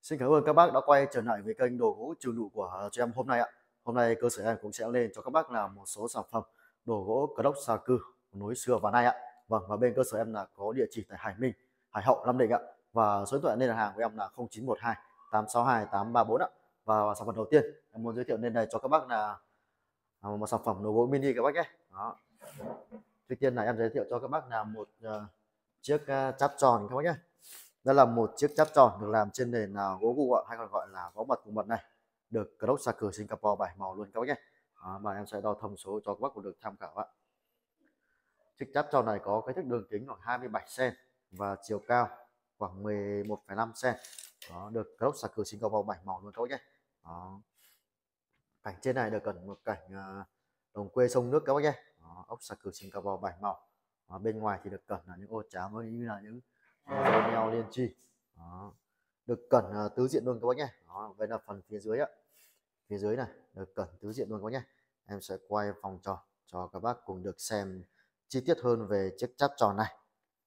Xin cảm ơn các bác đã quay trở lại với kênh đồ gỗ Trường Nụ của cho em hôm nay ạ. Hôm nay cơ sở em cũng sẽ lên cho các bác là một số sản phẩm đồ gỗ Cờ Sa Cừ nối xưa và nay ạ. Vâng, và bên cơ sở em là có địa chỉ tại Hải Minh, Hải Hậu, Nam Định ạ. Và số điện thoại lên hàng của em là 0912 862 834 ạ. Và sản phẩm đầu tiên em muốn giới thiệu lên đây cho các bác là một sản phẩm đồ gỗ mini các bác nhé. Đó. Trước tiên là em giới thiệu cho các bác là một chiếc cháp tròn các bác nhé. Đây là một chiếc cháp tròn được làm trên nền gỗ gụ hay còn gọi là gỗ mật cùng mật này, được Cờ Sa Cừ Singapore 7 màu luôn các bác nhé. Và em sẽ đo thông số cho các bác cùng được tham khảo ạ. Chiếc cháp tròn này có kích thước đường kính khoảng 27 cm và chiều cao khoảng 11,5 cm. Đó, được Cờ Sa Cừ Singapore 7 màu luôn các bác nhé. Đó. Cảnh trên này được cần một cảnh đồng quê sông nước các bác nhé. Đó, ốc Sa Cừ Singapore 7 màu. Bên ngoài thì được cần là những ô chám như là những dây neo liên chi. Đó. Được cẩn tứ diện luôn các bác nhé. Đó, đây là phần phía dưới ạ. Phía dưới này được cẩn tứ diện luôn các bác nhé. Em sẽ quay vòng tròn cho các bác cùng được xem chi tiết hơn về chiếc cháp tròn này.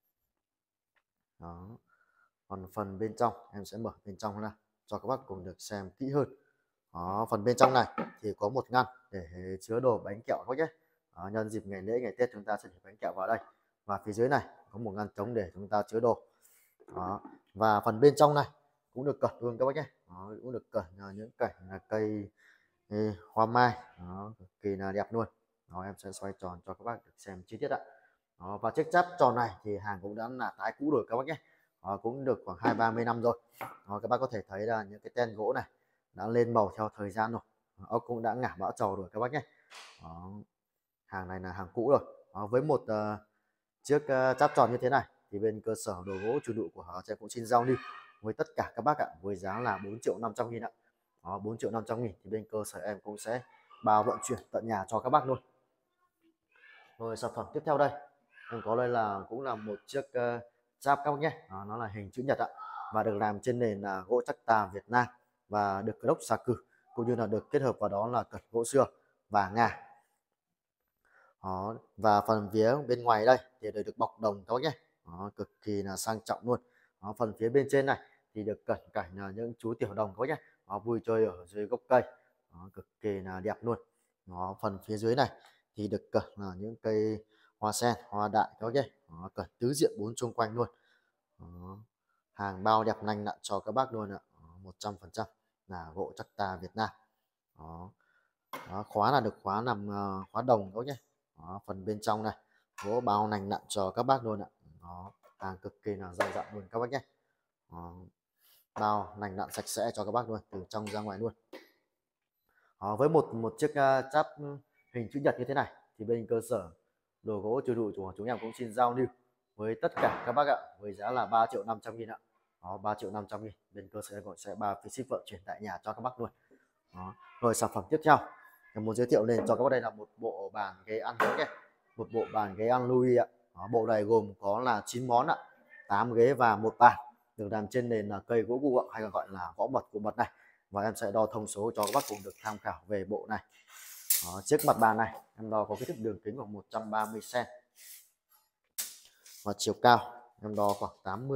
Đó. Còn phần bên trong em sẽ mở bên trong ra cho các bác cùng được xem kỹ hơn. Đó, phần bên trong này thì có một ngăn để chứa đồ bánh kẹo các bác nhé. Đó, nhân dịp ngày lễ ngày Tết chúng ta sẽ để bánh kẹo vào đây. Và phía dưới này có một ngăn trống để chúng ta chứa đồ. Đó. Và phần bên trong này cũng được cẩn luôn các bác nhé. Đó, cũng được cẩn những cảnh là cây hoa mai. Đó, cực kỳ là đẹp luôn. Đó, em sẽ xoay tròn cho các bác được xem chi tiết ạ. Đó, và chiếc cháp tròn này thì hàng cũng đã là tái cũ rồi các bác nhé. Đó, cũng được khoảng 20-30 năm rồi. Đó, các bác có thể thấy là những cái ten gỗ này đã lên màu theo thời gian rồi. Ốc cũng đã ngả bão trầu rồi các bác nhé. Đó, hàng này là hàng cũ rồi. Đó, với một chiếc cháp tròn như thế này thì bên cơ sở đồ gỗ Trường Nụ của em cũng xin giao lưu với tất cả các bác ạ, với giá là 4.500.000 ạ. Đó, 4.500.000 thì bên cơ sở em cũng sẽ bao vận chuyển tận nhà cho các bác luôn. Rồi sản phẩm tiếp theo đây em có đây là cũng là một chiếc cháp các bác nhé. Đó, nó là hình chữ nhật ạ, và được làm trên nền là gỗ chắc tà Việt Nam và được Cờ Sa Cừ, cũng như là được kết hợp vào đó là cật gỗ xưa và ngà. Đó, và phần phía bên ngoài đây thì được bọc đồng các bác nhé. Đó, cực kỳ là sang trọng luôn. Đó, phần phía bên trên này thì được cận cảnh là những chú tiểu đồng các bác nhé. Đó, vui chơi ở dưới gốc cây. Đó, cực kỳ là đẹp luôn. Đó, phần phía dưới này thì được cận là những cây hoa sen, hoa đại các bác nhé. Đó, cận tứ diện bốn xung quanh luôn. Đó, hàng bao đẹp lành lặn cho các bác luôn ạ. 100% là gỗ chắc tà Việt Nam. Đó. Đó, khóa là được khóa làm khóa đồng các nhé. Đó, phần bên trong này gỗ bao lành lặn cho các bác luôn ạ. Đó, hàng cực kỳ là dày dặn luôn các bác nhé. Đó, bao lành lặn sạch sẽ cho các bác luôn, từ trong ra ngoài luôn. Đó, với một chiếc cháp hình chữ nhật như thế này thì bên cơ sở đồ gỗ Trường Nụ của chúng em cũng xin giao lưu với tất cả các bác ạ, với giá là 3.500.000 ạ. Đó, 3.500.000 bên cơ sở em sẽ bao phí ship vận chuyển tại nhà cho các bác luôn. Đó. Rồi sản phẩm tiếp theo em muốn giới thiệu lên cho các bác đây là một bộ bàn ghế ăn nhé. Một bộ bàn ghế ăn Louis ạ. Đó, bộ này gồm có là 9 món ạ, 8 ghế và một bàn, được làm trên nền là cây gỗ gụ hay còn gọi là gỗ mật của mật này. Và em sẽ đo thông số cho các bác cùng được tham khảo về bộ này. Đó, chiếc mặt bàn này em đo có kích thước đường kính khoảng 130 cm và chiều cao em đo khoảng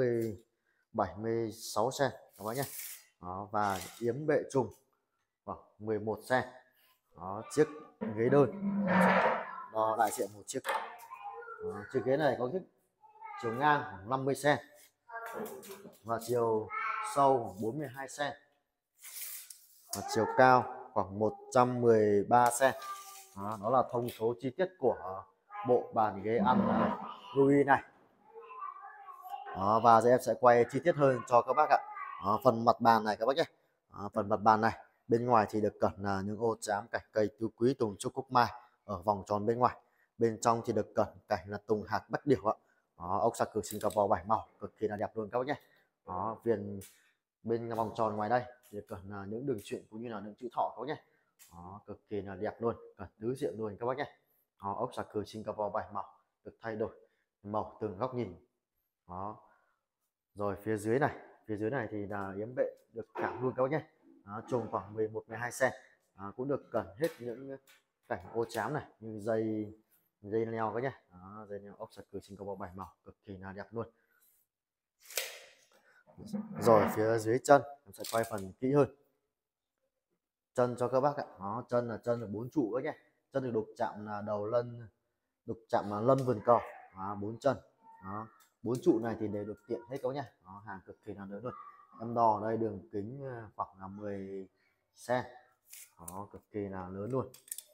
76 cm các bác nhé. Đó, và yếm bệ trùng khoảng 11 cm. Đó, chiếc ghế đơn đo đại diện một chiếc. Đó, chiếc ghế này có chiều ngang khoảng 50 cm và chiều sâu 42 cm và chiều cao khoảng 113 cm. Đó là thông số chi tiết của bộ bàn ghế ăn Louis này. Đó, và giờ em sẽ quay chi tiết hơn cho các bác ạ. Đó, phần mặt bàn này các bác nhé. Đó, phần mặt bàn này bên ngoài thì được cẩn là những ô chám cảnh cây tứ quý tùng trúc cúc mai ở vòng tròn bên ngoài. Bên trong thì được cẩn cảnh là tùng hạt bách điểu ạ. Đó, ốc Sa Cừ Singapore 7 màu cực kỳ là đẹp luôn các bác nhé. Đó, viền bên vòng tròn ngoài đây thì được cẩn là những đường truyện cũng như là những chữ thọ các bác nhé. Đó, cực kỳ là đẹp luôn, cẩn tứ diện luôn các bác nhé. Đó, ốc Sa Cừ Singapore 7 màu được thay đổi màu từng góc nhìn. Đó. Rồi phía dưới này thì là yếm bệ được cảm luôn các bác nhé. Trùng khoảng 11-12 cm. Cũng được cẩn hết những cảnh ô chám này như dây leo các nhé. Dây leo ốc Sa Cừ Singapore 7 màu cực kỳ là đẹp luôn. Rồi phía dưới chân em sẽ quay phần kỹ hơn. Chân cho các bác ạ. Đó, chân là 4 trụ các nhé. Chân được đục chạm là đầu lân, đục chạm là lân vườn cỏ. 4 chân. Đó, 4 trụ này thì đều được tiện hết các nhé. Đó, hàng cực kỳ là lớn luôn. Em đo ở đây đường kính khoảng là 10 cm. Đó, cực kỳ là lớn luôn.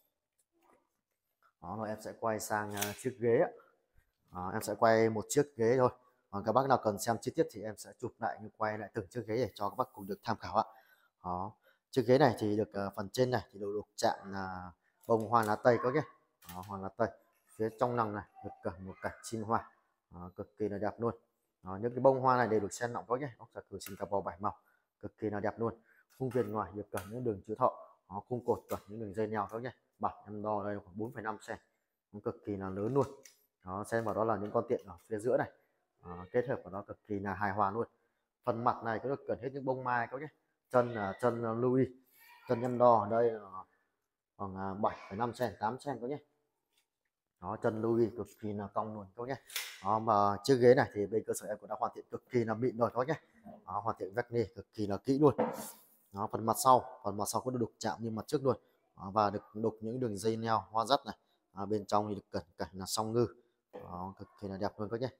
Đó, rồi em sẽ quay sang chiếc ghế ạ. Đó, em sẽ quay một chiếc ghế thôi. Còn các bác nào cần xem chi tiết thì em sẽ chụp lại, như quay lại từng chiếc ghế để cho các bác cùng được tham khảo ạ. Đó, chiếc ghế này thì được phần trên này thì được chạm là bông hoa lá tây các nhé. Đó, hoa lá tây. Phía trong nòng này được cả một cành chim hoa. Đó, cực kỳ là đẹp luôn. Đó, những cái bông hoa này đều được xen lẫn các nhé. Ốc xà cừ Singapore 7 màu, cực kỳ là đẹp luôn. Khung viền ngoài được cả những đường chữ thọ. Đó, khung cột cả những đường dây neo các nhé. Bảo em đo đây khoảng 4,5 cm, cực kỳ là lớn luôn. Đó, xem vào đó là những con tiện ở phía giữa này. Kết hợp của nó cực kỳ là hài hòa luôn. Phần mặt này có được cần hết những bông mai các nhé. Chân là chân Louis, chân em đo ở đây là khoảng 7,5 cm, 8 cm các nhé. Đó, chân Louis cực kỳ là cong luôn các nhé. Đó, mà chiếc ghế này thì bên cơ sở em cũng đã hoàn thiện cực kỳ là mịn rồi các nhé. Đó, hoàn thiện vách nê cực kỳ là kỹ luôn. Đó, phần mặt sau cũng được đục chạm như mặt trước luôn. Đó, và được đục những đường dây neo hoa dắt này. Bên trong thì được cảnh là song ngư. Đó, cực kỳ là đẹp luôn các nhé.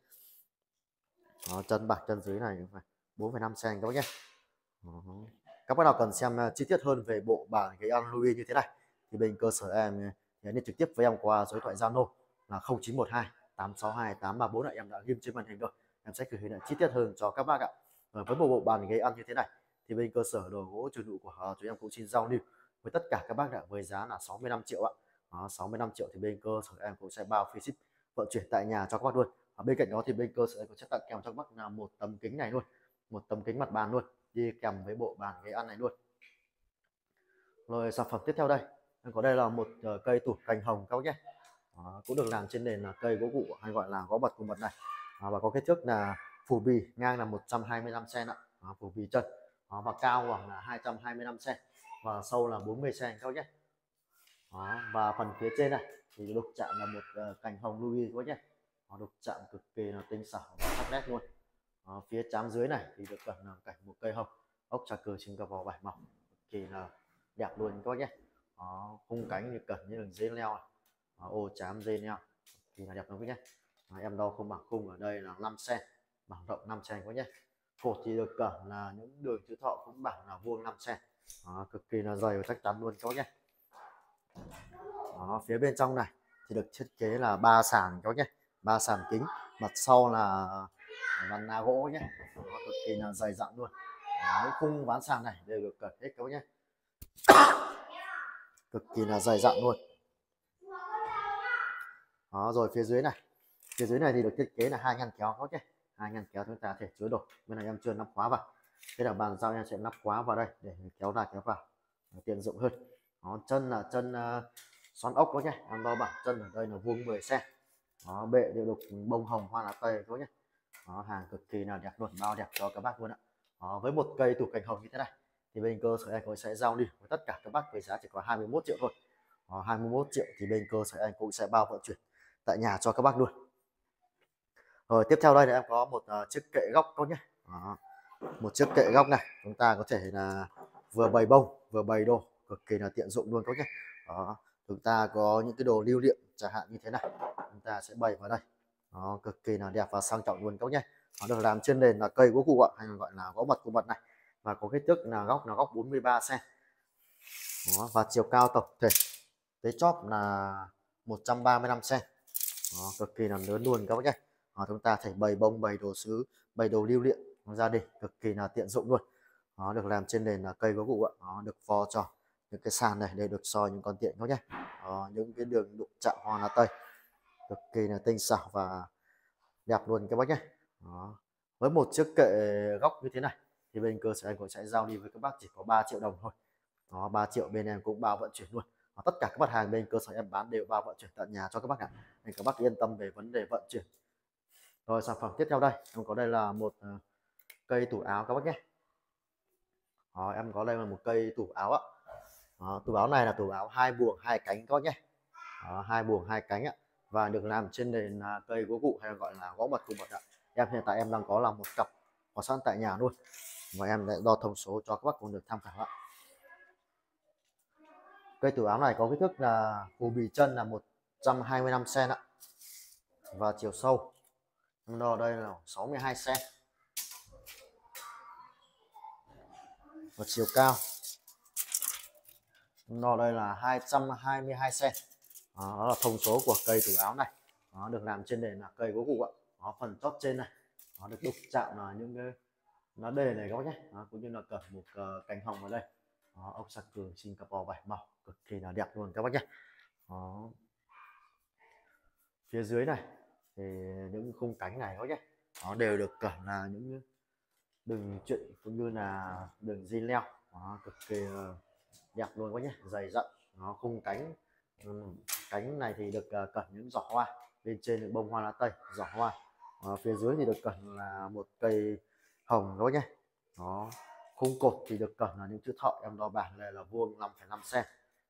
Đó, chân bạc chân dưới này phải 4,5 cm các bác nhé. Các bác nào cần xem chi tiết hơn về bộ bàn ghế ăn Louis như thế này thì bên cơ sở em nhắn tin trực tiếp với em qua số điện thoại Zalo là 0912 862 834 ạ. Em đã ghim trên màn hình rồi, em sẽ gửi lại chi tiết hơn cho các bác ạ. Với bộ bàn ghế ăn như thế này thì bên cơ sở đồ gỗ Trường Nụ của chúng em cũng xin giao lưu với tất cả các bác ạ với giá là 65 triệu ạ. 65 triệu thì bên cơ sở em cũng sẽ bao phí ship vận chuyển tại nhà cho các bác luôn. Bên cạnh đó thì bên cơ sở em cũng sẽ tặng kèm cho các bác là một tấm kính này luôn, một tấm kính mặt bàn luôn, đi kèm với bộ bàn ghế ăn này luôn. Rồi sản phẩm tiếp theo đây, có đây là một cây tủ cành hồng các bác nhé. Cũng được làm trên nền là cây gỗ cụ hay gọi là gỗ bật cùng bật này. Và có kích thước là phủ bì ngang là 125 cm ạ. Phủ bì chân. Và cao khoảng là 225 cm và sâu là 40 cm các bác nhé. Và phần phía trên này thì đục chạm là một cành hồng Louis các bác nhé. Đục chạm cực kỳ là tinh xảo và sắc nét luôn. Phía trán dưới này thì được làm cảnh một cây hồng ốc trà cừ Singapore 7 màu, cực kỳ là đẹp luôn các bác nhé. Khung cánh thì cẩn như đường dây leo này. Ô chám dây neo thì là đẹp lắm các nhé. Em đo không bằng khung ở đây là 5 cm, bằng rộng 5 cm các nhé. Cột thì được cẩn là những đường chữ thọ cũng bằng là vuông 5 cm. Cực kỳ là dày và chắc chắn luôn các bác nhé. Phía bên trong này thì được thiết kế là 3 sàn các bác nhé, 3 sàn kính, mặt sau là ván lá gỗ nhé. Cực kỳ là dày dặn luôn. Những khung ván sàn này đều được cẩn hết các bác nhé, cực kỳ là dày dặn luôn. Rồi phía dưới này thì được thiết kế là 2 ngăn kéo các bác nhé. 2 ngăn kéo chúng ta thể chứa đồ. Bên này em chưa nắp khóa vào, thế là bàn giao em sẽ nắp khóa vào đây để kéo ra kéo vào tiện dụng hơn. Chân là chân xoắn ốc các nhé. Em đo bằng chân ở đây là vuông 10 cm. Bệ đều đục bông hồng hoa lá tây các nhé. Hàng cực kỳ là đẹp luôn, bao đẹp cho các bác luôn ạ. Với một cây tủ cành hồng như thế này thì bên cơ sở em cũng sẽ giao lưu với tất cả các bác với giá chỉ có 21 triệu thôi. 21 triệu thì bên cơ sở em cũng sẽ bao vận chuyển tại nhà cho các bác luôn. Rồi tiếp theo đây là em có một chiếc kệ góc các nhé. Một chiếc kệ góc này chúng ta có thể là vừa bày bông vừa bày đồ, cực kỳ là tiện dụng luôn các nhé. Chúng ta có những cái đồ lưu niệm chẳng hạn như thế này, chúng ta sẽ bày vào đây. Cực kỳ là đẹp và sang trọng luôn các nhé. Nó được làm trên nền là cây gỗ cụ ạ, hay gọi là gỗ mật cụ mật này, và có kích thước là góc 43 cm. Và chiều cao tổng thể tới chóp là 135 cm. Cực kỳ là lớn luôn các bác nhé. Chúng ta thể bày bông, bày đồ sứ, bày đồ lưu niệm gia đình, cực kỳ là tiện dụng luôn. Được làm trên nền là cây gỗ cụ ạ. Được vo tròn, những cái sàn này đều được soi những con tiện các nhé. Những cái đường đục chạm hoa lá tây, cực kỳ là tinh xảo và đẹp luôn các bác nhé. Với một chiếc kệ góc như thế này thì bên cơ sở em cũng sẽ giao đi với các bác chỉ có 3 triệu đồng thôi. 3 triệu bên em cũng bao vận chuyển luôn. Tất cả các mặt hàng bên cơ sở em bán đều bao vận chuyển tận nhà cho các bác ạ, nên các bác yên tâm về vấn đề vận chuyển. Rồi sản phẩm tiếp theo đây em có đây là một cây tủ áo các bác nhé. Em có đây là một cây tủ áo ạ. Tủ áo này là tủ áo 2 buồng 2 cánh các bác nhé. 2 buồng 2 cánh ạ, và được làm trên nền cây gỗ cụ hay gọi là gỗ mật cụ mật ạ. Em hiện tại em đang có là một cặp có sẵn tại nhà luôn. và em đã đo thông số cho các bác cùng được tham khảo ạ. Cây tủ áo này có kích thước là phù bì chân là 125 cm ạ, và chiều sâu em đo đây là 62 cm, và chiều cao em đo đây là 222 cm. Đó là thông số của cây tủ áo này. Nó được làm trên nền là cây gỗ gụ ạ. Đó, phần chóp trên này nó được đục chạm là những cái nó đề này các bác nhé. Đó, cũng như là cẩn một cành hồng ở đây. Đó, ốc sạc cường Singapore 7 màu cực kỳ là đẹp luôn các bác nhé. Đó. Phía dưới này thì những khung cánh này các bác nhé, nó đều được cẩn là những đường truyện cũng như là đường di leo. Đó, cực kỳ đẹp luôn các bác nhé, dày dặn. Nó khung cánh cánh này thì được cẩn những giỏ hoa, bên trên được bông hoa lá tây giỏ hoa. Phía dưới thì được cẩn là một cây hồng các bác nhé. Đó, khung cột thì được cẩn là những chữ thọ, em đo bảng này là vuông 5,5 cm.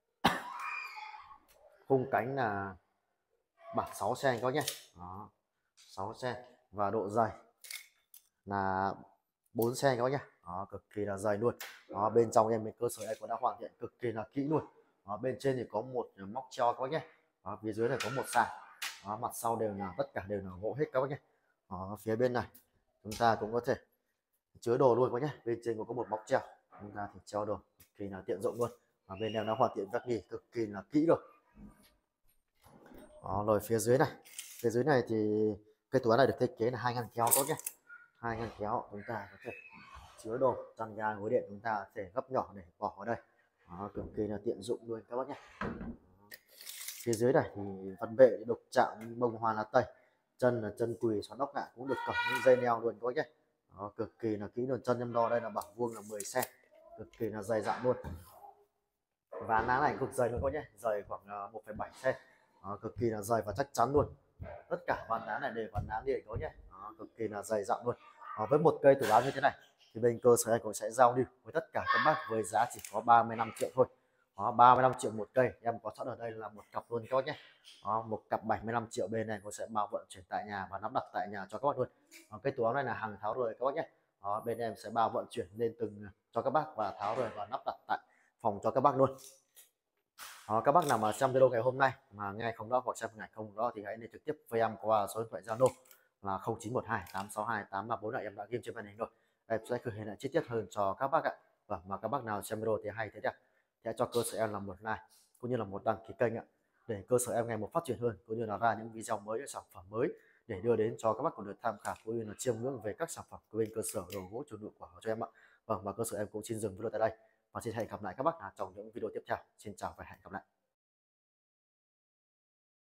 Khung cánh là bảng 6 cm các bác nhé. Đó, 6 cm, và độ dày là 4 cm các bác nhé. Đó, cực kỳ là dày luôn. Đó, bên trong em cơ sở em cũng đã hoàn thiện cực kỳ là kỹ luôn. Đó, bên trên thì có một móc treo các bác nhé. Đó, phía dưới này có một sàn. Đó, mặt sau đều là tất cả đều là gỗ hết các bác nhé. Đó, phía bên này chúng ta cũng có thể chứa đồ luôn các bác nhé. Bên trên có một móc treo, chúng ta thì treo đồ cực kỳ là tiện dụng luôn. Và bên em đã hoàn thiện các nghỉ cực kỳ là kỹ rồi. Đó, rồi phía dưới này thì cây tủ này được thiết kế là 2 ngăn kéo tốt nhé. 2 ngăn kéo chúng ta có thể chứa đồ, chăn ga gối đệm chúng ta có thể gấp nhỏ để bỏ vào đây. Đó, cực kỳ là tiện dụng luôn các bác nhé. Phía dưới này thì phần bệ đục chạm bông hoa lá tây, chân là chân quỳ xoắn ốc lại cũng được cẩn những dây neo luôn các bác nhé. Đó, cực kỳ là kỹ luôn. Chân em đo đây là bảng vuông là 10 cm, cực kỳ là dày dặn luôn. Ván ná này cực dày luôn các bác nhé, dày khoảng 1,7 cm. Đó, cực kỳ là dày và chắc chắn luôn. Tất cả ván ná này đều ván ná liền các bác nhé. Đó, cực kỳ là dày dặn luôn. Đó, với một cây tủ áo như thế này thì bên cơ sở em cũng sẽ giao lưu với tất cả các bác với giá chỉ có 35 triệu thôi. Đó, 35 triệu một cây, em có sẵn ở đây là một cặp luôn các bác nhé. Đó, một cặp 75 triệu, bên này cũng sẽ bao vận chuyển tại nhà và lắp đặt tại nhà cho các bác luôn. Đó, cây tủ áo này là hàng tháo rời các bác nhé. Đó, bên em sẽ bao vận chuyển lên từng cho các bác và tháo rời và lắp đặt tại phòng cho các bác luôn. Đó, các bác nào mà xem video ngày hôm nay mà nghe không rõ hoặc xem ngày không rõ thì hãy liên trực tiếp với em qua số điện thoại Zalo là 0912 862 834 này, em đã ghi trên màn hình rồi. Em sẽ gửi hình lại chi tiết hơn cho các bác ạ. Và mà các bác nào xem video thì hay thế đẹp sẽ cho cơ sở em là một like cũng như là một đăng ký kênh ạ, để cơ sở em ngày một phát triển hơn cũng như là ra những video mới, những sản phẩm mới để đưa đến cho các bác cùng được tham khảo cũng như là chiêm ngưỡng về các sản phẩm của bên cơ sở đồ gỗ chủ dụng của cho em ạ. Vâng, và cơ sở em cũng xin dừng video tại đây và xin hẹn gặp lại các bác trong những video tiếp theo. Xin chào và hẹn gặp lại.